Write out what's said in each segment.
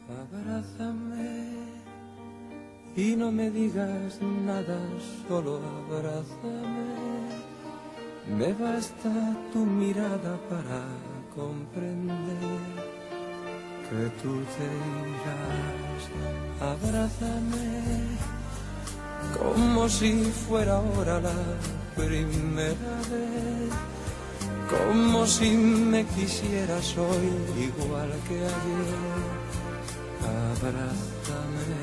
Abrázame y no me digas nada, solo abrázame. Me basta tu mirada para comprender que tú te irás. Abrázame como si fuera ahora la primera vez, como si me quisieras hoy igual que ayer. Abrázame.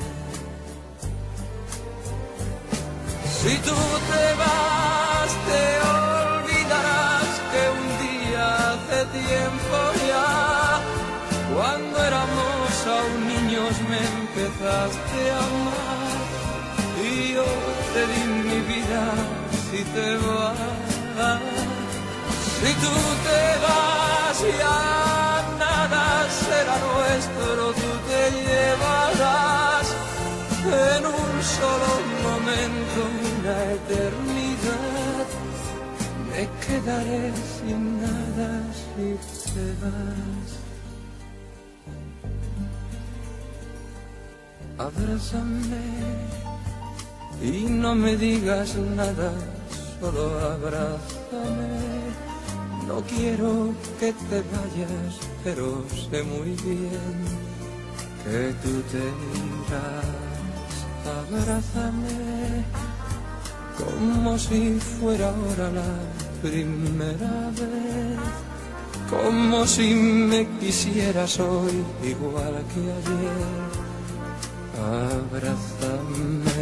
Si tú te vas, te olvidarás que un día hace tiempo ya, cuando éramos aún niños, me empezaste a amar y yo te di mi vida. Si te vas, si tú te vas, ya nada será nuestro, tú te llevarás en un solo momento una eternidad. Me quedaré sin nada si te vas. Abrázame y no me digas nada, solo abrázame. No quiero que te vayas, pero sé muy bien que tú te irás. Abrázame como si fuera ahora la primera vez, como si me quisieras hoy igual que ayer. Abrázame.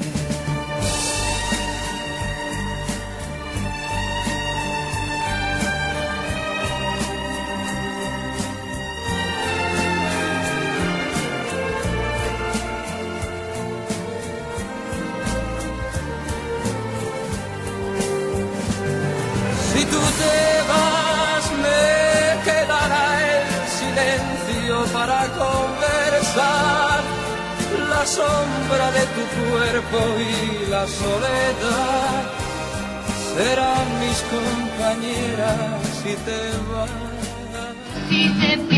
Si tú te vas, me quedará el silencio para conversar, la sombra de tu cuerpo y la soledad serán mis compañeras si te vas.